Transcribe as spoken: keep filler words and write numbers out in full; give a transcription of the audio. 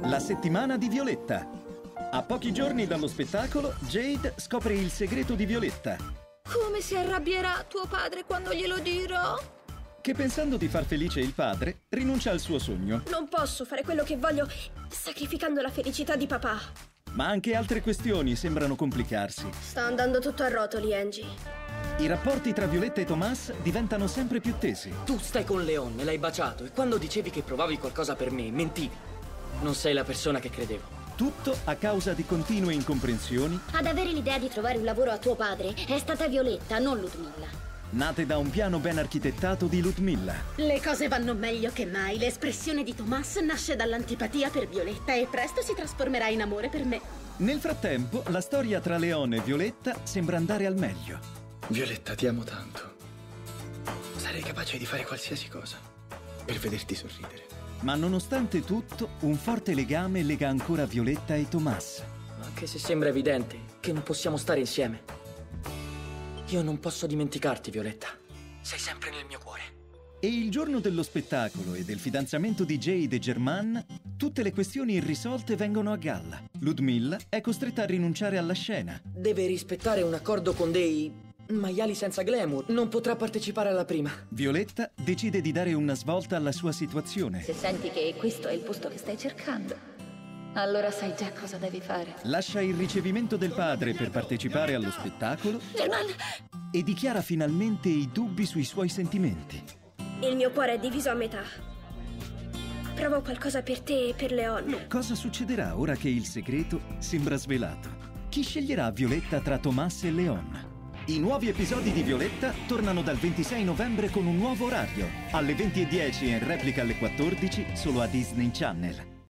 La settimana di Violetta. A pochi giorni dallo spettacolo, Jade scopre il segreto di Violetta. Come si arrabbierà tuo padre quando glielo dirò? Che pensando di far felice il padre, rinuncia al suo sogno. Non posso fare quello che voglio, sacrificando la felicità di papà. Ma anche altre questioni sembrano complicarsi. Sta andando tutto a rotoli, Angie. I rapporti tra Violetta e Thomas diventano sempre più tesi. Tu stai con Leon, l'hai baciato, e quando dicevi che provavi qualcosa per me, mentivi. Non sei la persona che credevo. Tutto a causa di continue incomprensioni. Ad avere l'idea di trovare un lavoro a tuo padre è stata Violetta, non Ludmilla. Nate da un piano ben architettato di Ludmilla. Le cose vanno meglio che mai. L'espressione di Thomas nasce dall'antipatia per Violetta e presto si trasformerà in amore per me. Nel frattempo, la storia tra Leon e Violetta sembra andare al meglio. Violetta, ti amo tanto. Sarei capace di fare qualsiasi cosa per vederti sorridere. Ma nonostante tutto, un forte legame lega ancora Violetta e Thomas. Anche se sembra evidente che non possiamo stare insieme. Io non posso dimenticarti, Violetta. Sei sempre nel mio cuore. E il giorno dello spettacolo e del fidanzamento di Jade e Germain, tutte le questioni irrisolte vengono a galla. Ludmilla è costretta a rinunciare alla scena. Deve rispettare un accordo con dei maiali senza glamour. Non potrà partecipare alla prima. Violetta decide di dare una svolta alla sua situazione. Se senti che questo è il posto che stai cercando, allora sai già cosa devi fare. Lascia il ricevimento del padre per partecipare allo spettacolo Germain! e dichiara finalmente i dubbi sui suoi sentimenti. Il mio cuore è diviso a metà. Provo qualcosa per te e per Leon. Cosa succederà ora che il segreto sembra svelato? Chi sceglierà Violetta tra Thomas e Leon? I nuovi episodi di Violetta tornano dal ventisei novembre con un nuovo orario, alle venti e dieci e in replica alle quattordici solo a Disney Channel.